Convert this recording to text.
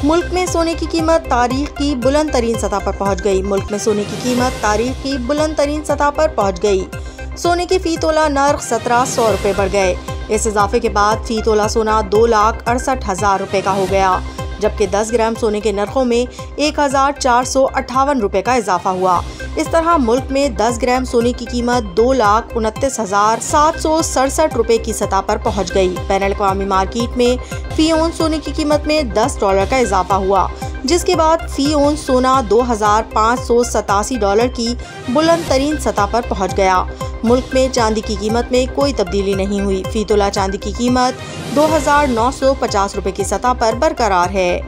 मुल्क में सोने की कीमत तारीख की बुलंद तरीन सतह पर पहुंच गई। मुल्क में सोने की कीमत तारीख की बुलंद तरीन सतह पर पहुंच गई। सोने के फी तोला नर्ख 1700 रुपए बढ़ गए। इस इजाफे के बाद फी तोला सोना 2,68,000 रुपए का हो गया, जबकि 10 ग्राम सोने के नरखों में 1,458 रुपए का इजाफा हुआ। इस तरह मुल्क में 10 ग्राम सोने की कीमत 2,29,767 रुपए की सतह पर पहुंच गई। बैनुल अक़वामी मार्केट में फी औंस सोने की कीमत में $10 का इजाफा हुआ, जिसके बाद फी औंस सोना $2,587 की बुलंद तरीन सतह पर पहुंच गया। मुल्क में चांदी की कीमत में कोई तब्दीली नहीं हुई। फी तोला चांदी की कीमत 2,950 रुपए की सतह पर बरकरार है।